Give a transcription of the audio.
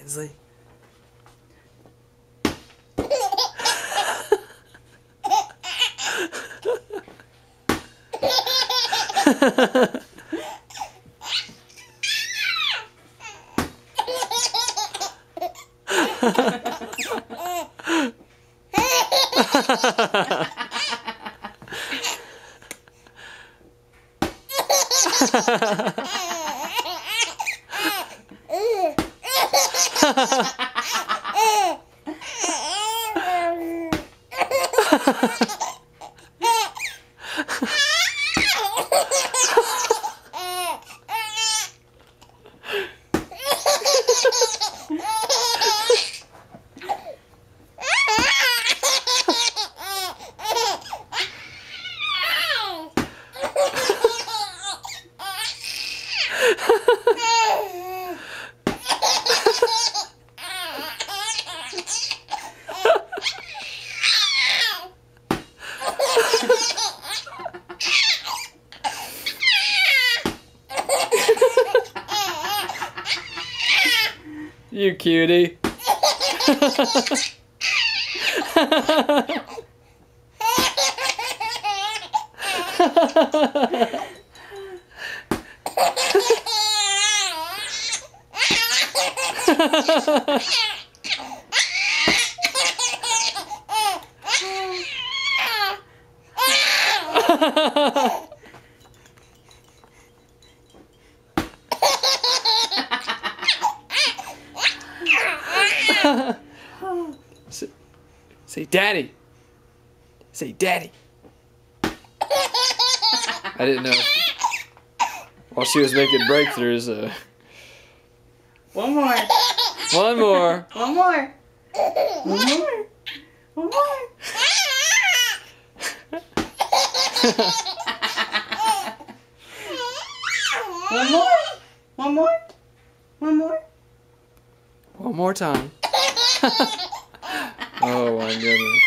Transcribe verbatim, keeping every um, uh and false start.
It's like... You cutie. say, say daddy. Say daddy. I didn't know. While she was making breakthroughs. Uh... One more. One more. One more. One more. One more. One more. One more. One more. One more time. Oh my goodness.